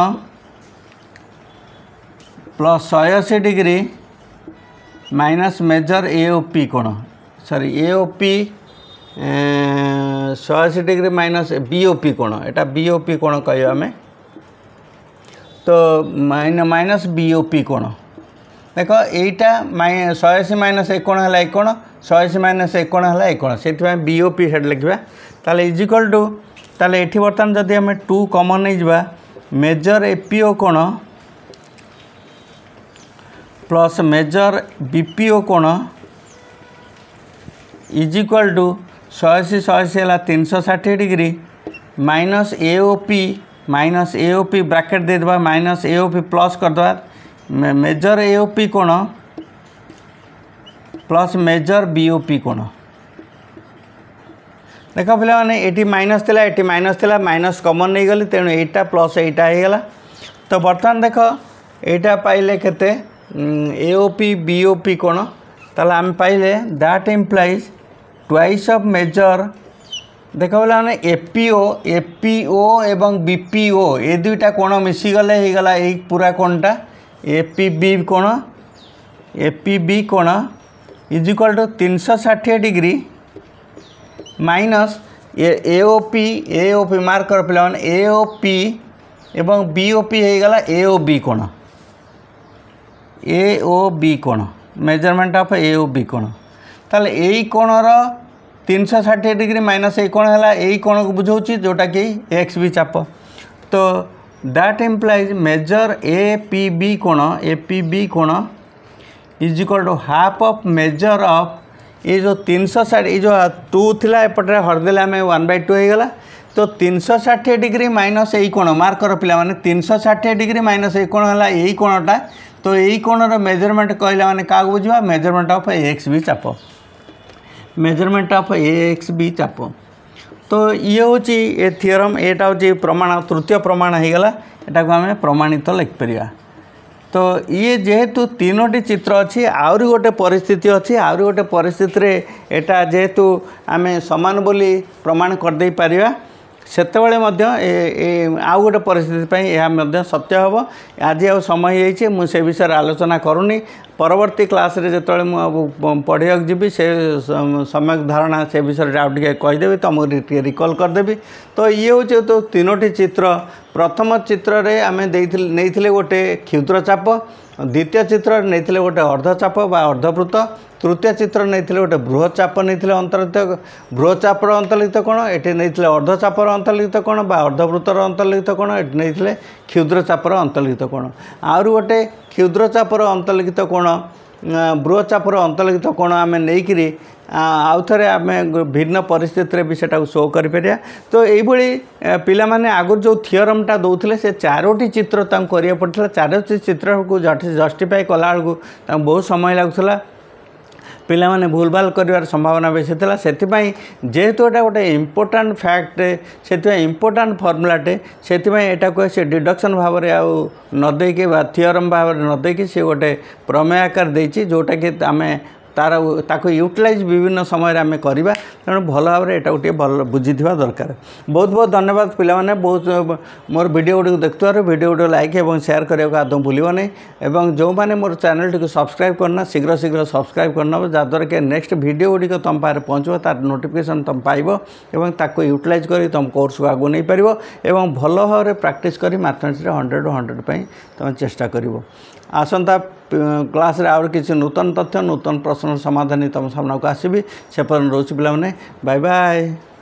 plus 180 degree minus major AOP कोण sorry AOP 180 degree minus BOP कोण एटा बीओपी कोण कह आम तो माइनस बीओपी कोण देख यहीटा 180 माइनस एक कोण है एक कोण 180 माइनस एक कोण है एक कोण से बीओपी हेड लिखा ताले इज इक्वल टू ताले एठी बर्तमान जदि आम 2 कॉमन नहीं जा मेजर एपीओ कोण प्लस मेजर बीपीओ कोण इज इक्वल टू 180 180 है 360 डिग्री माइनस एओपी ब्रैकेट दे देबा माइनस एओपी प्लस कर देबा मेजर एओपी कोण प्लस मेजर बीओपी कोण देख पे ये माइनस थिला ये माइनस थिला माइनस कॉमन नहीं गली तेणु एटा प्लस एटा होगला। तो बर्तमान देख एटा पाइले केते एओपी बीओपी कोण ताले आम पाइले that implies twice of measure देख पे एपीओ एवं बीपीओ ये दुईटा कोण मिसीगले होगला ये पूरा कोणटा एपीबी कोण is equal to 360 degree minus A O P mark कर पे एओपी एवं बीओपी होगला एओबी कोण मेजरमेंट ऑफ ए और बी कोण ताले ए कोणर 360 डिग्री माइनस ए कोण है ए कोण को बुझाऊँ जोटा कि एक्स बी चाप तो that implies measure A P B कोण is equal to half of major of ये जो 360 ये जो 2 थिला एपटे हरदेले आम 1/2 हो गला तो 360 डिग्री माइनस ए कोण मार्क कर पिला माने 360 डिग्री माइनस ए कोण है यही कोणटा तो यही कोणर मेजरमेंट कहला माने का बुझा मेजरमेंट ऑफ एक्स बी चाप मेजरमेंट ऑफ एक्स बी चाप तो ये हूँ ए थियोरम एटा हूँ प्रमाण तृतीय प्रमाण हो गला एटा को आम प्रमाणित लिखिपर तो ये जेहेतु तीनोटी चित्र अच्छी आउरी गोटे परिस्थिति अच्छी आउरी गोटे परिस्थिति रे एटा जेहेतु आम समान बोली प्रमाण करदे पारिबा सेतेबेले मध्य आउ गोटे परिस्थिति यह सत्य हम आज आ समय होइछे मु से विषय आलोचना करूनी परवर्ती क्लास रे जेतबेले मु पढ़िया जीवी से सम्यक धारणा से विषय आउ टिके कहीदेवी तुमको रिकॉल करदेवी तो ये हूँ तो तीनोटी चित्र प्रथम चित्र रे आमे नहीं गोटे क्षुद्र चाप द्वितीय चित्र नहीं गोटे अर्धचाप बा अर्धवृत्त तृतीय चित्र नहीं गोटे बृहत चाप नहीं अंतर्लिखित बृहत चापर अंतर्लिखित कोण ये नहीं अर्धचापर अंतर्लिखित कोण बा अर्धवृत्तर अंतर्लिखित कोण ये नहीं क्षुद्र चापर अंतर्लिखित कोण आउरी गोटे क्षुद्र चापर अंतर्लिखित कोण बृहत चापर अंतर्लिखित कोण आम नहीं आउ थे आम भिन्न परिस्थिति भी सेटा शो करें तो ये पिला माने आगुर जो थियोरमटा दौले से चारोटी चित्र करिया पड़ता चारोटी चित्र को जस्टिफाई कला बेलू बहुत समय लगुला पिला माने भूल भाल कर संभावना बेसी था से जेहेतु एटा गोटे इम्पोर्टाट फैक्ट से इम्पोर्टाट फर्मुलाटे से को से डिडक्शन भाव में आउ नदे थियोरम भाव में नदे सी गोटे प्रमेय आकार देछि जोटा कि आम तार ताको यूटिलाइज विभिन्न समय आम करवा तेणु भल भाव में यहाँ गोटे भल बुझी दरकार बहुत बहुत धन्यवाद पिला माने बहुत मोर वीडियो गुड़ी देखुवर वीडियो गुड़ी लाइक और शेयर करने को आदौ भूल नहीं जो मैंने मोर चैनल टी सब्सक्राइब करना शीघ्र शीघ्र सब्सक्राइब करना जहाँद्वारा कि नेक्स्ट वीडियो गुड़ी तुम पाखे पहुँचो तार नोटिफिकेशन तुम पाइब और ताको यूटिलाइज कर तुम कोर्स को आगू नहीं पार और भल भाव में प्रैक्टिस कर मैथमेटिक्स 100 पर तुम चेष्टा कर आसंता क्लास रे आउर किसी नूतन तथ्य नूतन प्रश्न समाधान तुम सामना को आसबि से रोच पिला बाय बाय।